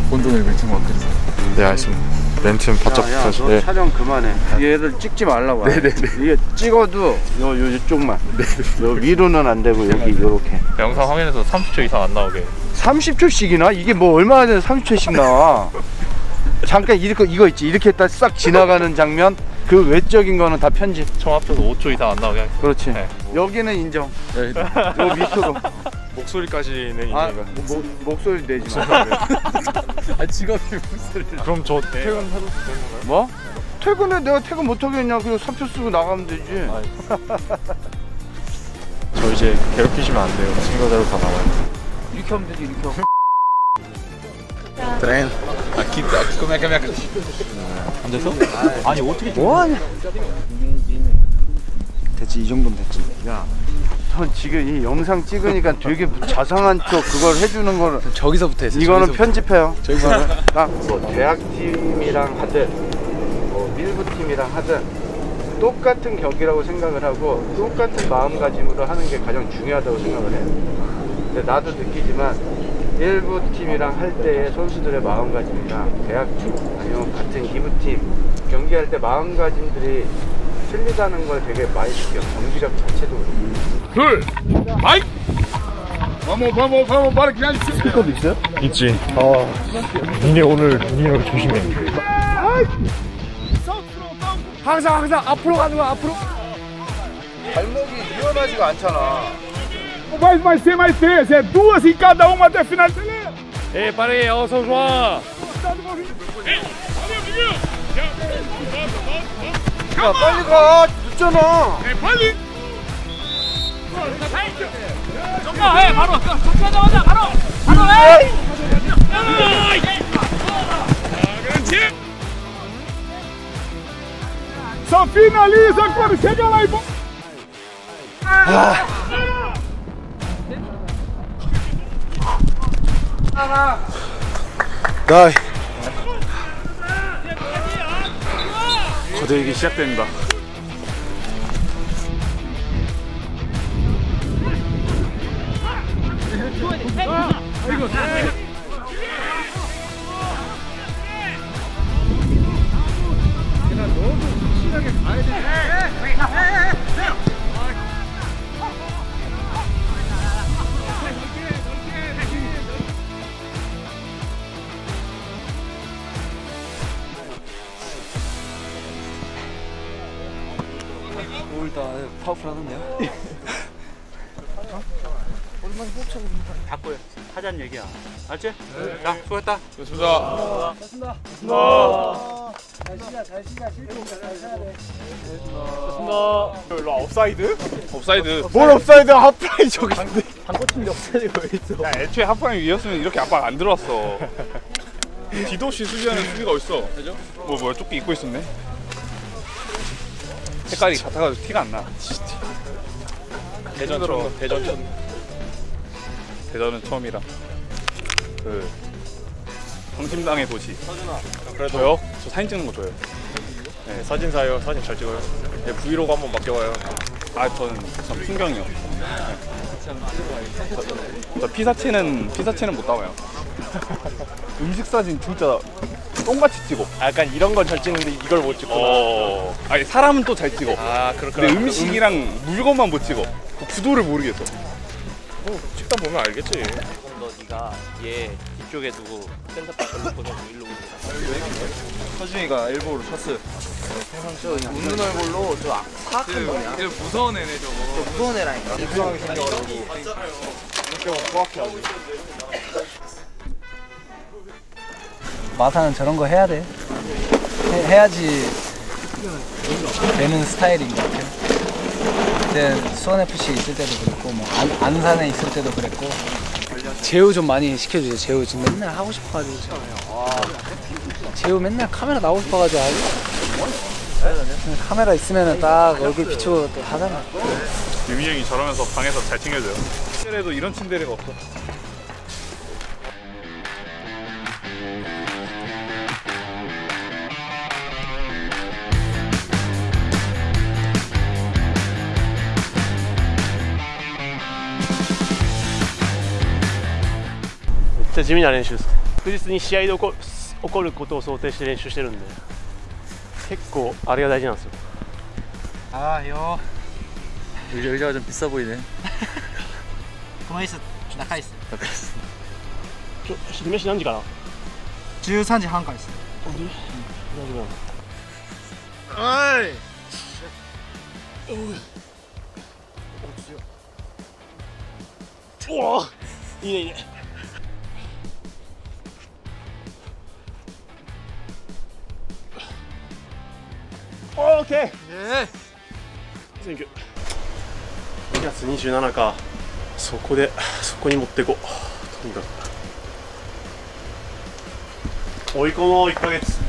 본전을 멘트인 것 같아서. 네, 알겠습니다. 멘트는 바짝 너 네. 촬영 그만해. 얘를 찍지 말라고. 네네네. 이게 찍어도 요 이쪽만. 요 위로는 안 되고 여기 요렇게. 영상 화면에서 30초 이상 안 나오게. 30초씩이나? 이게 뭐 얼마나 되는 30초씩 나와. 잠깐 이거 있지. 이렇게 딱 싹 지나가는 장면. 그 외적인 거는 다 편집. 총 합쳐서 5초 이상 안 나오게 하겠습니다. 그렇지. 네. 여기는 인정. 요 밑으로. 목소리까지는 인정이가. 목소리 내지 마. 아, 직업이 무슨? 그럼 저 퇴근해도 되는 건가요? 뭐? 퇴근해. 내가 퇴근 못 하겠냐. 그냥 사표 쓰고 나가면 되지. 저 이제 괴롭히시면 안 돼요. 친구대로 다 나와요. 이렇게 하면 되지. 이렇게 하면. 트레인. 앉아서? 아니 어떻게 뭐하냐? 됐지. 이 정도면 됐지. 야, 전 지금 이 영상 찍으니까 되게 자상한 척 그걸 해주는 거를 저기서부터 했어요. 이거는 저기서부터. 편집해요. 저기서는 뭐 대학팀이랑 하든 뭐 밀부팀이랑 하든 똑같은 격이라고 생각을 하고 똑같은 마음가짐으로 하는 게 가장 중요하다고 생각을 해요. 근데 나도 느끼지만 일부 팀이랑 할 때의 선수들의 마음가짐이랑 대학팀 아니면 같은 2부팀 경기할 때 마음가짐들이 틀리다는 걸 되게 많이 느껴요. 경기력 자체도 그렇고. 아이! vamos, para que já 스피커도 있어요? 있지. 니네 오늘 니네 조심해. 항상 앞으로 가는 거야. 앞으로. 발목이 유연하지가 않잖아. vai ser mais 3, é 2 em cada uma até final. 에 빨리 어서 좋아. 야, 빨리 가. 늦잖아. 빨리! 해 바로 정치하자마자 바로 해. Só finaliza quando chega lá e 나 거대기 시작됩니다. 오늘 다 파워풀하던데요? 오랜만에 호흡차고 바꿔요. 하자는 얘기야. 알지? 자, 수고했다. 좋습니다. 잘 쉬자 실패 잘 쉬어야 돼. 일로 옵사이드? 옵사이드. 뭘 업사이드 하프라인 저기 있는데. 방꽃팀이 옵사이드가 왜 있어? 야, 애초에 하프라인 위였으면 이렇게 압박 안 들어왔어. 디도시 수비하는 수비가 어딨어? 그죠? 뭐야 조끼 입고 있었네. 색깔이 같아가지고 티가 안 나. 대전은 처음이라. 그 성심당의 도시. 그래도 저요? 저 사진 찍는 거 좋아해요. 네, 사진사요. 사진 잘 찍어요. 네, 브이로그 한번 맡겨봐요. 아 저는 풍경이요. 저 피사체는 못 담아요. 음식 사진 진짜 똥같이 찍어. 약간 이런 건 잘 찍는데 이걸 못 찍고. 아니 사람은 또 잘 찍어. 아 그렇구나. 근데 음식이랑 물건만 못 찍어. 그 구도를 모르겠어. 찍다 보면 알겠지. 너 네가 얘 뒤쪽에 두고 센터백 걸로 보내고 일로 오고. 서준이가 일부러 쳤어요. 웃는 얼굴로 저 사악한 놈이야. 무서운 애네 저거. 무서운 애라니까. 이상하게 생겨가지고. 마사는 저런 거 해야 돼. 해야지 되는 스타일인 것 같아. 그때 수원FC 있을 때도 그랬고 뭐 안산에 있을 때도 그랬고. 제우 좀 많이 시켜주세요. 제우 지금 맨날 하고 싶어가지고. 제우 맨날 카메라 나오고 싶어가지고 카메라 있으면 딱 얼굴 비추고 또 하잖아. 유미 형이 저러면서 방에서 잘 챙겨줘요. 침대에도 이런 침대가 없어. 진짜 지민이 안 해주셨어. 確実に試合で起こることを想定して練習してるんで、結構あれが大事なんですよ。 아, 요. 의자가 좀 비싸 보이네. 가만히 있어. 나가 있어. 昼飯何時から？ 13시 한가 있어. 大丈夫なの？おお、いいねいいね。オーケー。センキュー。2月27か。そこに持っていこう。とにかく。追い込もう1ヶ月。